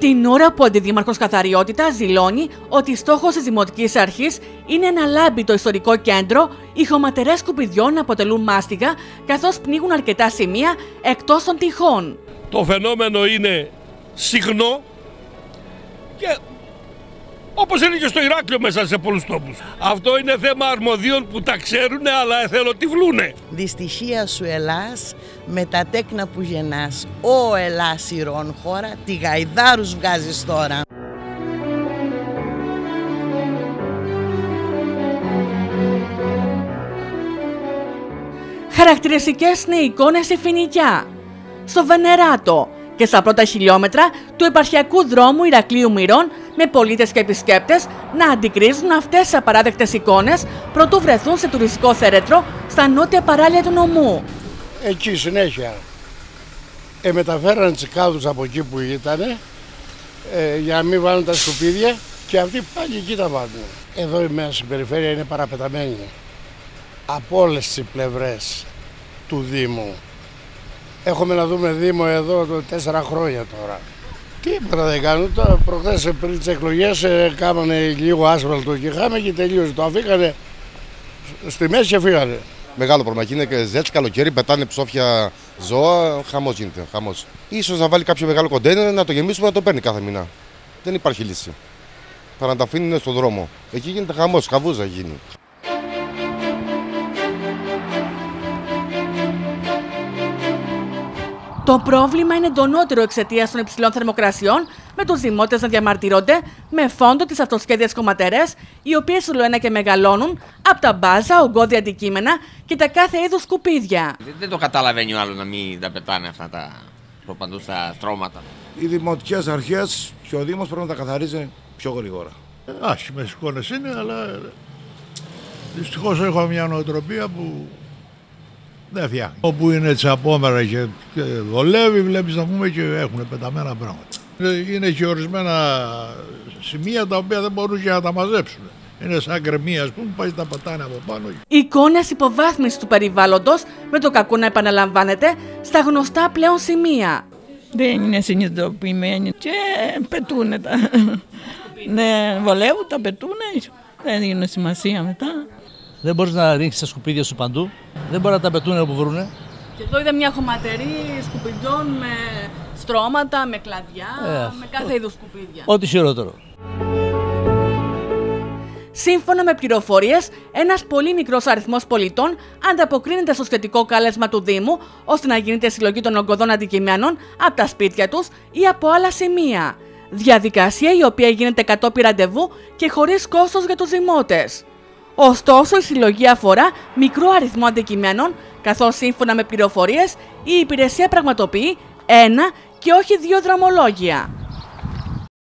Την ώρα που ο Αντιδήμαρχος Καθαριότητας δηλώνει ότι στόχος της Δημοτικής Αρχής είναι να λάμπει το ιστορικό κέντρο, οι χωματερές σκουπιδιών αποτελούν μάστιγα, καθώς πνίγουν αρκετά σημεία εκτός των τυχών. Το φαινόμενο είναι συχνό και όπως είναι και στο Ηράκλειο μέσα σε πολλούς τόπους. Αυτό είναι θέμα αρμοδίων που τα ξέρουνε, αλλά εθελοτυφλούνε. Δυστυχία σου Ελλάς, με τα τέκνα που γεννάς. Ω Ελλάς ηρών χώρα, τι γαϊδάρους βγάζεις τώρα. Χαρακτηριστικές είναι οι εικόνες στη Φοινικιά, στο Βενεράτο και στα πρώτα χιλιόμετρα του επαρχιακού δρόμου Ηρακλείου Μυρών, με πολίτες και επισκέπτες να αντικρίζουν αυτές τις απαράδεκτες εικόνες προτού βρεθούν σε τουριστικό θέρετρο στα νότια παράλια του νομού. Εκεί συνέχεια μεταφέραν τις κάδους από εκεί που ήταν για να μην βάλουν τα σκουπίδια και αυτοί πάλι εκεί τα βάλουν. Εδώ η μέσα περιφέρεια είναι παραπεταμένη από όλες τις πλευρές του Δήμου. Έχουμε να δούμε Δήμο εδώ 4 χρόνια τώρα. Τίποτα δεν κάνουν. Τώρα προχθές πριν τις εκλογές κάνανε λίγο άσφαλτο και είχαμε και τελείωσε. Το αφήκανε στη μέση και φύγανε. Μεγάλο πρόβλημα. Είναι και ζέτσι, καλοκαίρι, πετάνε ψόφια ζώα. Χαμός γίνεται. Χαμός. Ίσως να βάλει κάποιο μεγάλο κοντέινερ να το γεμίσουμε να το παίρνει κάθε μήνα. Δεν υπάρχει λύση. Παρά να τα αφήνουν στον δρόμο. Εκεί γίνεται χαμός, χαβούζα γίνει. Το πρόβλημα είναι εντονότερο εξαιτίας των υψηλών θερμοκρασιών, με τους δημότες να διαμαρτυρώνται με φόντο τις αυτοσχέδιες χωματερές, οι οποίες ολοένα και μεγαλώνουν από τα μπάζα, ογκώδια αντικείμενα και τα κάθε είδους σκουπίδια. Δεν το καταλαβαίνει ο άλλος να μην τα πετάνε αυτά τα παντού στα στρώματα. Οι δημοτικές αρχές και ο Δήμος πρέπει να τα καθαρίζει πιο γρήγορα. Άσχημες εικόνες είναι, αλλά δυστυχώς έχω μια νοοτροπία που δεν φτιάχνει. Όπου είναι τσαπόμερα και βολεύει, βλέπεις να πούμε και έχουν πεταμένα πράγματα. Είναι και ορισμένα σημεία τα οποία δεν μπορούν και να τα μαζέψουν. Είναι σαν γκρεμία, ας πούμε, πάει τα πατάνε από πάνω. Εικόνες υποβάθμισης του περιβάλλοντος, με το κακό να επαναλαμβάνεται στα γνωστά πλέον σημεία. Δεν είναι συνειδητοποιημένοι και πετούνε τα. Ναι, βολεύουν, τα πετούνε, δεν δίνουν σημασία μετά. Δεν μπορείς να ρίξεις τα σκουπίδια σου παντού, δεν μπορεί να τα πετούν όπου βρούνε. Και εδώ είδα μια χωματερή σκουπιδιών με στρώματα, με κλαδιά, με κάθε είδους σκουπίδια. Ό,τι χειρότερο. Σύμφωνα με πληροφορίες, ένας πολύ μικρός αριθμός πολιτών ανταποκρίνεται στο σχετικό κάλεσμα του Δήμου, ώστε να γίνεται συλλογή των ογκωδών αντικειμένων από τα σπίτια τους ή από άλλα σημεία. Διαδικασία η οποία γίνεται κατόπιν ραντεβού και χωρίς κόστος για τους δημότες. Ωστόσο, η συλλογή αφορά μικρό αριθμό αντικειμένων, καθώς σύμφωνα με πληροφορίες η υπηρεσία πραγματοποιεί 1 και όχι 2 δρομολόγια.